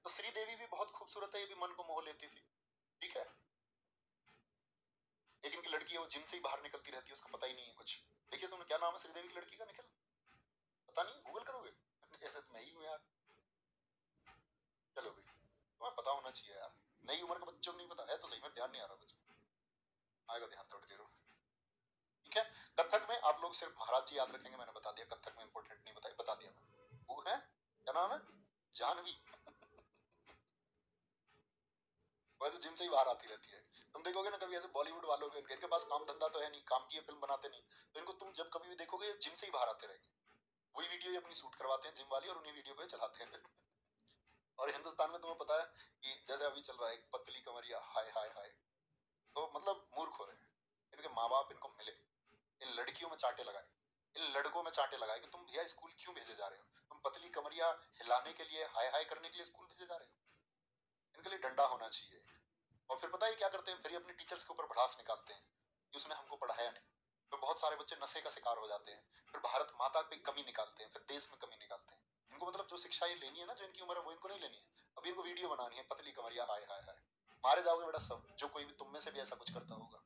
तो श्रीदेवी भी बहुत खूबसूरत है, ये भी मन को मोह लेती थी, ठीक है। एक इनकी लड़की है, वो जिम से ही बाहर निकलती रहती है, उसका पता ही नहीं है कुछ। देखिए तुम्हें क्या नाम है श्रीदेवी की लड़की का? निखिल, पता नहीं, गूगल करोगे? ऐसे तो मैं ही हूँ यार। चलो भाई, तुम्हें पता होना चाहिए यार, नई उम्र के बच्चों को नहीं पता है तो सही में ध्यान नहीं आ रहा कुछ, आएगा ध्यान थोड़ी देर में, ठीक है। कथक में आप लोग सिर्फ महाराज जी याद रखेंगे, मैंने बता दिया, कथक में इंपॉर्टेंट नहीं बताया, बता दिया मैंने। वो है, क्या नाम है? जानवी। वैसे जिम से ही बाहर आती रहती है। तुम देखोगे ना कभी ऐसे बॉलीवुड वालों के, इनके पास काम धंधा तो है नहीं, काम की फिल्म बनाते नहीं, तो इनको तुम जब कभी भी देखोगे जिम से ही बाहर आते रहेंगे। वही वीडियो अपनी शूट करवाते हैं जिम वाली, और उन्हीं वीडियो को चलाते हैं। और हिंदुस्तान में तुम्हें पता है कि जैसे अभी चल रहा है पतली कमरिया, हाय हाय हाय, तो मतलब मूर्ख हो रहे हैं। इनके माँ बाप इनको मिले, इन लड़कियों में चांटे लगाए, इन लड़कों में चांटे लगाए कि तुम भैया स्कूल क्यों भेजे जा रहे हो, तुम पतली कमरिया हिलाने के लिए, हाय हाय करने के लिए स्कूल भेजे जा रहे हो। इनके लिए डंडा होना चाहिए। और फिर पता है क्या करते हैं, फिर अपने टीचर्स के ऊपर भड़ास निकालते हैं कि उसने हमको पढ़ाया नहीं। तो बहुत सारे बच्चे नशे का शिकार हो जाते हैं, फिर भारत माता पे कमी निकालते हैं, फिर देश में कमी निकालते हैं। इनको मतलब जो शिक्षा ये लेनी है ना, जो इनकी उम्र है वो इनको नहीं लेनी है। अभी इनको वीडियो बनानी है पतली कमरिया हाय हाय हाय, मारे जाओगे बेटा सब, जो कोई भी तुम में से भी ऐसा कुछ करता होगा।